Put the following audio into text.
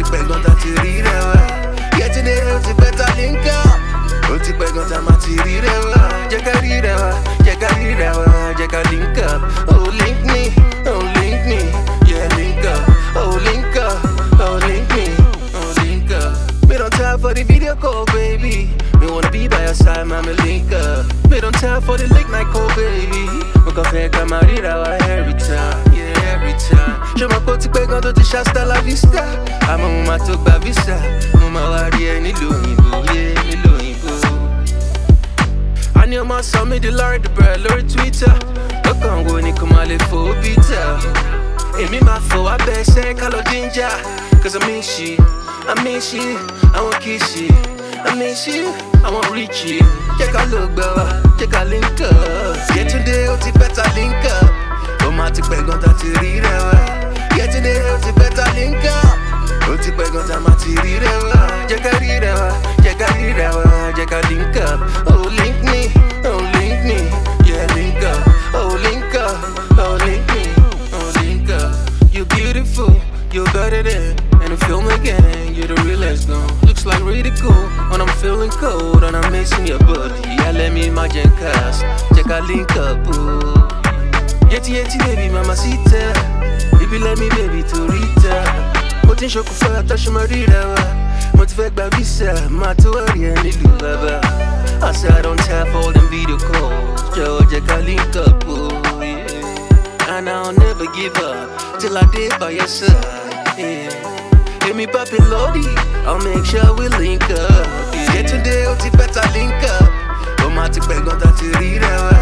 pẹ́ gan ta ti rí rẹ̀ wá. Yetunde ó ti pẹ́ ta link up. Ó ti pẹ́ gan ta máa ti rí rẹ̀ wá. Jẹ́ ká rí rẹ̀ wá, jẹ́ ká rí rẹ̀ wá, jẹ́ ká link up. Oh link me, oh link me, yeah link up. Oh link up, oh link me, oh link up. Me don't time for the video call, baby. Me wanna be by your side, mama link up. Me don't time for the late night call, baby. We can fake a marida every time, yeah every time. Show my coat to peg on to Shasta la vista. I'm a mama took by visa. Mama wadi any loinbo, yeah me loinbo. I knew my son made the Lord the bread, Lord Twitter. Look on go ni kumale for pizza. Emi ma fo I bet say calo ginger. Cause I miss you, I want kiss you. I miss you, I want reach you. Check a look, brother, check a link up. Yetunde ó ti better link up. Ó máa ti pẹ́ gan ta ti rí rẹ̀ wá. Yetunde ó ti better link up. Ó ti pẹ́ gan ta máa ti rí rẹ̀ wá. Jẹ́ ká rí rẹ̀ wá, jẹ́ ká rí rẹ̀ wá, jẹ́ ká link up. Oh link me, yeah link up. Oh link up, oh link me, oh link up. You're beautiful, you're better than. And the film again, you're the realest gone. Looks like really cool when I'm feeling cold and I'm missing your body. Yeah, let me imagine cast. Check our link up, ooh. Yeti baby, mamacita. If you let me, baby, to Rita. Potential kufa, touch my reader. Motivate by visa, my tory and little baba. I said I don't have all them video calls. Joe, check our link up, ooh, yeah. And I'll never give up till I did by your side, yeah. Give me papi lodi, I'll make sure we link up. Yetunde ó ti better link up. Ó máa ti pẹ́ gan ta ti rí rẹ̀ wá.